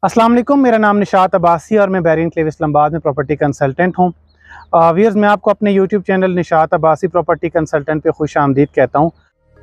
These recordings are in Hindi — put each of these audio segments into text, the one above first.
अस्सलाम वालेकुम, मेरा नाम निशात अब्बासी और मैं बैरियन क्लेव इस्लामाबाद में प्रॉपर्टी कंसल्टेंट हूँ। व्यूअर्स, मैं आपको अपने YouTube channel Nishat Abbasi property consultant पे खुश आमदीद कहता हूँ।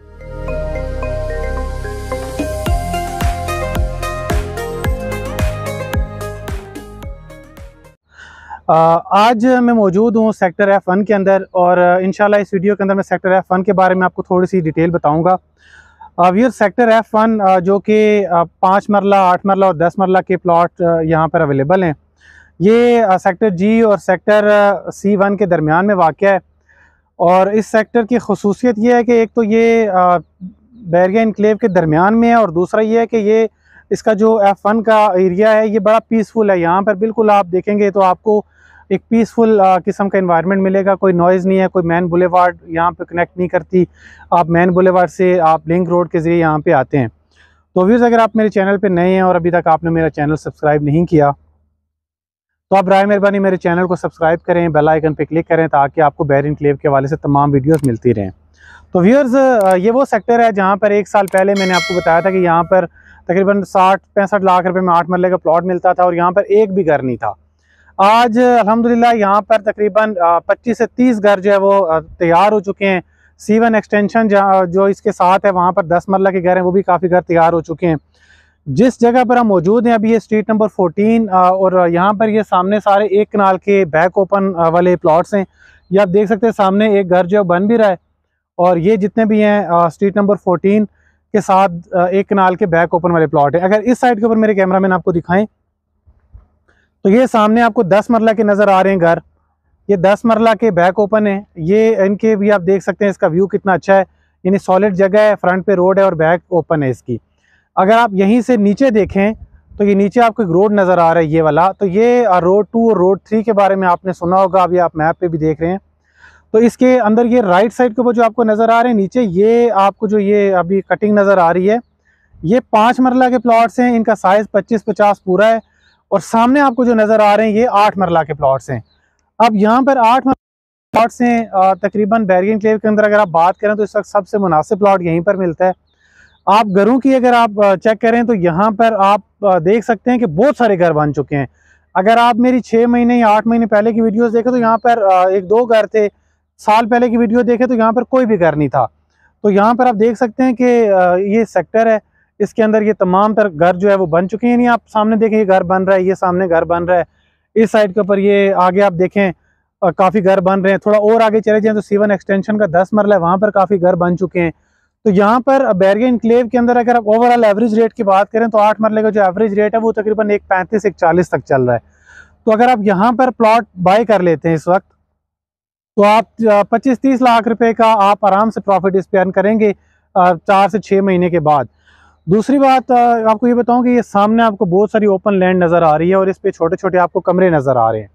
आज मैं मौजूद हूँ सेक्टर F1 के अंदर और इंशाल्लाह इस वीडियो के अंदर मैं सेक्टर F1 के बारे में आपको थोड़ी सी डिटेल बताऊँगा। व्यूअर्स, सेक्टर F1 जो कि 5 मरला, 8 मरला और 10 मरला के प्लॉट यहाँ पर अवेलेबल हैं। ये सेक्टर जी और सेक्टर C1 के दरमियान में वाक़या है और इस सेक्टर की खसूसियत ये है कि एक तो ये बैरिया इनक्लेव के दरमियान में है और दूसरा ये है कि ये इसका जो F1 का एरिया है ये बड़ा पीसफुल है। यहाँ पर बिल्कुल आप देखेंगे तो आपको एक पीसफुल किस्म का एनवायरनमेंट मिलेगा। कोई नॉइज़ नहीं है, कोई मेन बुलेवार्ड यहाँ पे कनेक्ट नहीं करती। आप मेन बुलेवार्ड से आप लिंक रोड के ज़रिए यहाँ पे आते हैं। तो व्यूअर्स, अगर आप मेरे चैनल पे नए हैं और अभी तक आपने मेरा चैनल सब्सक्राइब नहीं किया तो आप बराए मेहरबानी मेरे चैनल को सब्सक्राइब करें, बेल आइकन पे क्लिक करें ताकि आपको बैरिया इनक्लेव के हवाले से तमाम वीडियोज़ मिलती रहें। तो व्यूअर्स, ये वो सेक्टर है जहाँ पर 1 साल पहले मैंने आपको बताया था कि यहाँ पर तकरीबन 60-65 लाख रुपए में 8 मरले का प्लॉट मिलता था और यहाँ पर एक भी घर नहीं था। आज अल्हम्दुलिल्लाह यहाँ पर तकरीबन 25 से 30 घर जो है वो तैयार हो चुके हैं। C1 एक्सटेंशन जो इसके साथ है वहाँ पर 10 मरला के घर हैं, वो भी काफ़ी घर तैयार हो चुके हैं। जिस जगह पर हम मौजूद हैं अभी ये स्ट्रीट नंबर 14 और यहाँ पर ये सामने सारे 1 कनाल के बैक ओपन वाले प्लॉट्स हैं। ये आप देख सकते हैं सामने एक घर जो है बन भी रहा है और ये जितने भी हैं स्ट्रीट नंबर 14 के साथ 1 कनाल के बैक ओपन वाले प्लॉट है। अगर इस साइड के ऊपर मेरे कैमरा मैन आपको दिखाएं तो ये सामने आपको 10 मरला के नज़र आ रहे हैं घर। ये 10 मरला के बैक ओपन है। ये इनके भी आप देख सकते हैं इसका व्यू कितना अच्छा है, यानी सॉलिड जगह है, फ्रंट पे रोड है और बैक ओपन है इसकी। अगर आप यहीं से नीचे देखें तो ये नीचे आपको एक रोड नज़र आ रहा है ये वाला। तो ये रोड 2 और रोड 3 के बारे में आपने सुना होगा, अभी आप मैप पे भी देख रहे हैं। तो इसके अंदर ये राइट साइड के ऊपर जो आपको नज़र आ रहे हैं नीचे, ये आपको जो ये अभी कटिंग नज़र आ रही है ये 5 मरला के प्लॉट्स हैं। इनका साइज़ 25-50 पूरा है और सामने आपको जो नज़र आ रहे हैं ये 8 मरला के प्लॉट्स हैं। अब यहाँ पर 8 मरला प्लॉट्स हैं तकरीबन बैरिया इनक्लेव के अंदर। अगर आप बात करें तो इस वक्त सबसे मुनासिब प्लॉट यहीं पर मिलता है। आप घरों की अगर आप चेक करें तो यहाँ पर आप देख सकते हैं कि बहुत सारे घर बन चुके हैं। अगर आप मेरी 6 महीने या 8 महीने पहले की वीडियोस देखें तो यहाँ पर 1-2 घर थे। साल पहले की वीडियो देखें तो यहाँ पर कोई भी घर नहीं था। तो यहाँ पर आप देख सकते हैं कि ये सेक्टर है, इसके अंदर ये तमाम तर घर जो है वो बन चुके हैं। यानी आप सामने देखें ये घर बन रहा है, ये सामने घर बन रहा है, इस साइड के ऊपर ये आगे आप देखें काफ़ी घर बन रहे हैं। थोड़ा और आगे चले जाएं तो C1 एक्सटेंशन का 10 मरला है, वहाँ पर काफ़ी घर बन चुके हैं। तो यहाँ पर बैरिया इनक्लेव के अंदर अगर आप ओवरऑल एवरेज रेट की बात करें तो 8 मरले का जो एवरेज रेट है वो तकरीबन 1.35-1.40 तक चल रहा है। तो अगर आप यहाँ पर प्लॉट बाय कर लेते हैं इस वक्त तो आप 25-30 लाख रुपए का आप आराम से प्रॉफिट इस पे अर्न करेंगे 4 से 6 महीने के बाद। दूसरी बात आपको ये बताऊं कि ये सामने आपको बहुत सारी ओपन लैंड नज़र आ रही है और इस पे छोटे छोटे आपको कमरे नज़र आ रहे हैं।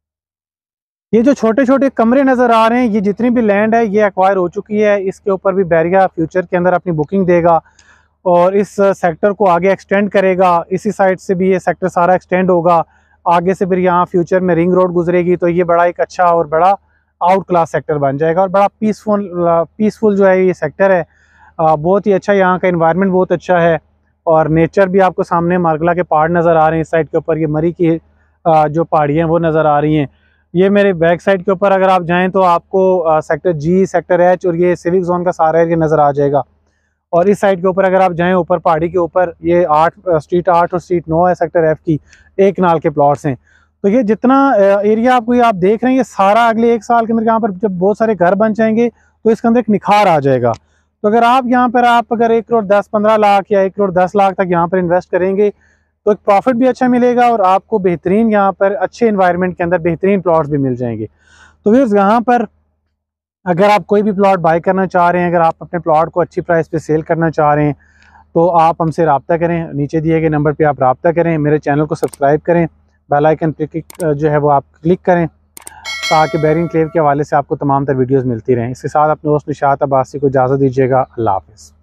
ये जो छोटे छोटे कमरे नज़र आ रहे हैं ये जितनी भी लैंड है ये एक्वायर हो चुकी है। इसके ऊपर भी बैरिया फ्यूचर के अंदर अपनी बुकिंग देगा और इस सेक्टर को आगे एक्सटेंड करेगा। इसी साइड से भी ये सेक्टर सारा एक्सटेंड होगा, आगे से फिर यहाँ फ्यूचर में रिंग रोड गुजरेगी। तो ये बड़ा एक अच्छा और बड़ा आउट क्लास सेक्टर बन जाएगा और बड़ा पीसफुल जो है ये सेक्टर है। बहुत ही अच्छा, यहाँ का एनवायरनमेंट बहुत अच्छा है और नेचर भी आपको सामने मार्गला के पहाड़ नज़र आ रहे हैं। इस साइड के ऊपर ये मरी की जो पहाड़ियाँ वो नज़र आ रही हैं। ये मेरे बैक साइड के ऊपर अगर आप जाएं तो आपको सेक्टर जी, सेक्टर H और ये सिविक जोन का सारा एरिया नज़र आ जाएगा। और इस साइड के ऊपर अगर आप जाएँ ऊपर पहाड़ी के ऊपर ये स्ट्रीट 8 और स्ट्रीट 9 है सेक्टर F की, 1 कनाल के प्लॉट्स हैं। तो ये जितना एरिया आपको आप देख रहे हैं ये सारा अगले 1 साल के अंदर यहाँ पर जब बहुत सारे घर बन जाएंगे तो इसके अंदर एक निखार आ जाएगा। तो अगर आप यहाँ पर अगर 1 करोड़ 10-15 लाख या 1 करोड़ 10 लाख तक यहाँ पर इन्वेस्ट करेंगे तो एक प्रॉफिट भी अच्छा मिलेगा और आपको बेहतरीन यहाँ पर अच्छे एनवायरनमेंट के अंदर बेहतरीन प्लॉट्स भी मिल जाएंगे। तो फिर यहाँ पर अगर आप कोई भी प्लॉट बाय करना चाह रहे हैं, अगर आप अपने प्लॉट को अच्छी प्राइस पे सेल करना चाह रहे हैं तो आप हमसे रब्ता करें। नीचे दिए गए नंबर पे आप रब्ता करें, मेरे चैनल को सब्सक्राइब करें, बेल आइकन पे जो है वो आप क्लिक करें ताकि बैरिया इनक्लेव के हवाले से आपको तमाम तर वीडियोज़ मिलती रहें। इसके साथ अपने दोस्त निशात अब्बासी को इजाज़त दीजिएगा। अल्लाह हाफ़िज़।